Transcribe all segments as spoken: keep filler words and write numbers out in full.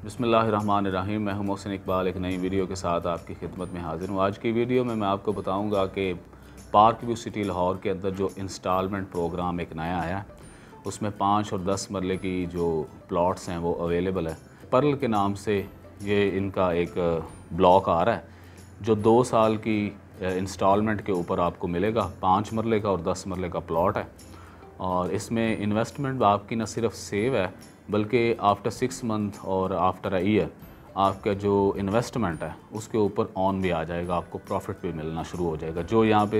बिस्मिल्लाहिर्रहमानिर्रहीम। मैं हूं मोहसिन इकबाल एक नई वीडियो के साथ आपकी खिदमत में हाजिर हूं। आज की वीडियो में मैं आपको बताऊंगा कि पार्क व्यू सिटी लाहौर के अंदर जो इंस्टॉलमेंट प्रोग्राम एक नया आया है, उसमें पाँच और दस मरले की जो प्लॉट्स हैं वो अवेलेबल है। पर्ल के नाम से ये इनका एक ब्लॉक आ रहा है जो दो साल की इंस्टॉलमेंट के ऊपर आपको मिलेगा। पाँच मरले का और दस मरले का प्लॉट है और इसमें इन्वेस्टमेंट आपकी न सिर्फ सेव है बल्कि आफ्टर सिक्स मंथ और आफ्टर अ ईयर आपका जो इन्वेस्टमेंट है उसके ऊपर ऑन भी आ जाएगा, आपको प्रॉफिट भी मिलना शुरू हो जाएगा। जो यहाँ पे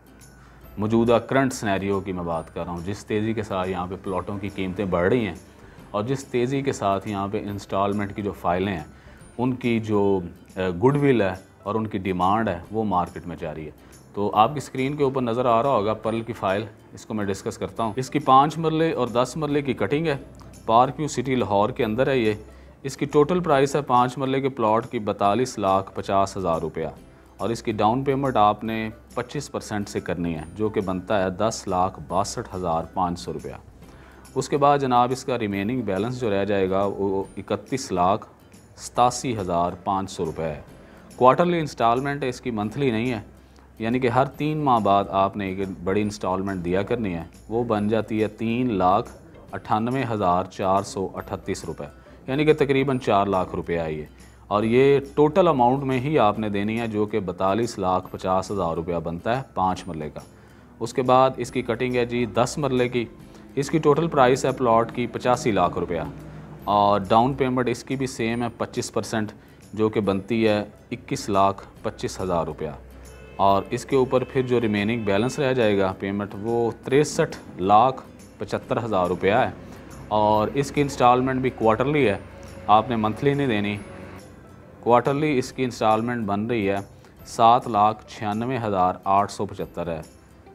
मौजूदा करंट सिनेरियो की मैं बात कर रहा हूँ, जिस तेज़ी के साथ यहाँ पे प्लॉटों की कीमतें बढ़ रही हैं और जिस तेज़ी के साथ यहाँ पे इंस्टॉलमेंट की जो फ़ाइलें हैं उनकी जो गुडविल है और उनकी डिमांड है वो मार्केट में जारी है। तो आपकी स्क्रीन के ऊपर नज़र आ रहा होगा पर्ल की फ़ाइल, इसको मैं डिस्कस करता हूँ। इसकी पाँच मरले और दस मरले की कटिंग है, पार्क व्यू सिटी लाहौर के अंदर है ये। इसकी टोटल प्राइस है पाँच मरले के प्लॉट की बतालीस लाख पचास हज़ार रुपया और इसकी डाउन पेमेंट आपने पच्चीस परसेंट से करनी है जो कि बनता है दस लाख बासठ हज़ार पाँच सौ रुपया। उसके बाद जनाब इसका रिमेनिंग बैलेंस जो रह जाएगा वो इकतीस लाख सतासी हज़ार पाँच सौ रुपये है। क्वार्टरली इंस्टॉलमेंट है, इसकी मंथली नहीं है, यानी कि हर तीन माह बाद आपने एक बड़ी इंस्टॉलमेंट दिया करनी है। वो बन जाती है तीन लाख अट्ठानवे हज़ार चार सौ अठतीस रुपये, यानी कि तकरीबन चार लाख रुपये आई है और ये टोटल अमाउंट में ही आपने देनी है जो कि बतालीस लाख पचास हज़ार रुपया बनता है पाँच मरले का। उसके बाद इसकी कटिंग है जी दस मरले की। इसकी टोटल प्राइस है प्लॉट की पचासी लाख रुपया और डाउन पेमेंट इसकी भी सेम है पच्चीस परसेंट जो कि बनती है इक्कीस लाख पच्चीस हज़ार रुपया और इसके ऊपर फिर जो रिमेनिंग बैलेंस रह जाएगा पेमेंट वो तिरसठ लाख पचहत्तर हज़ार रुपया है और इसकी इंस्टॉलमेंट भी क्वार्टरली है, आपने मंथली नहीं देनी। क्वार्टरली इसकी इंस्टॉलमेंट बन रही है सात लाख छियानवे हज़ार आठ सौ पचहत्तर है,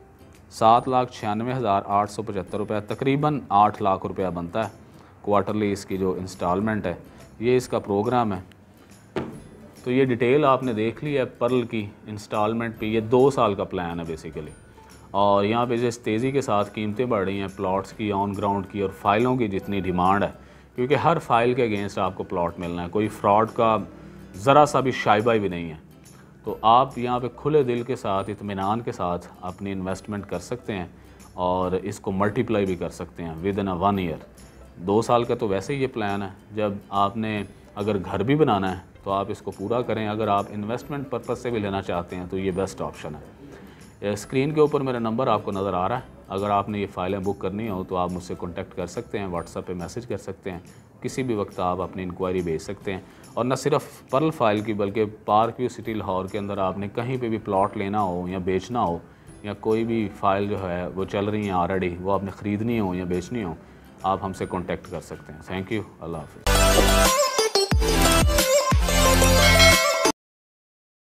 सात लाख छियानवे हज़ार आठ सौ पचहत्तर रुपया, तकरीबन आठ लाख रुपया बनता है क्वार्टरली इसकी जो इंस्टॉलमेंट है। ये इसका प्रोग्राम है। तो ये डिटेल आपने देख ली है पर्ल की इंस्टॉलमेंट पे। ये दो साल का प्लान है बेसिकली और यहाँ पे जिस तेज़ी के साथ कीमतें बढ़ रही हैं प्लॉट्स की, ऑन ग्राउंड की और फाइलों की जितनी डिमांड है, क्योंकि हर फाइल के अगेंस्ट आपको प्लॉट मिलना है, कोई फ्रॉड का ज़रा सा भी शाइबा भी नहीं है। तो आप यहाँ पे खुले दिल के साथ, इत्मीनान के साथ अपनी इन्वेस्टमेंट कर सकते हैं और इसको मल्टीप्लाई भी कर सकते हैं within a one year. दो साल का तो वैसे ही ये प्लान है। जब आपने अगर घर भी बनाना है तो आप इसको पूरा करें। अगर आप इन्वेस्टमेंट पर्पज़ से भी लेना चाहते हैं तो ये बेस्ट ऑप्शन है। स्क्रीन के ऊपर मेरा नंबर आपको नज़र आ रहा है। अगर आपने ये फ़ाइलें बुक करनी हो तो आप मुझसे कॉन्टैक्ट कर सकते हैं, व्हाट्सएप पे मैसेज कर सकते हैं, किसी भी वक्त आप अपनी इंक्वायरी भेज सकते हैं। और न सिर्फ पर्ल फाइल की बल्कि पार्क व्यू सिटी लाहौर के अंदर आपने कहीं पर भी प्लॉट लेना हो या बेचना हो या कोई भी फ़ाइल जो है वो चल रही हैं ऑलरेडी, वो आपने ख़रीदनी हो या बेचनी हो, आप हमसे कॉन्टैक्ट कर सकते हैं। थैंक यू, अल्लाह हाफ़िज़।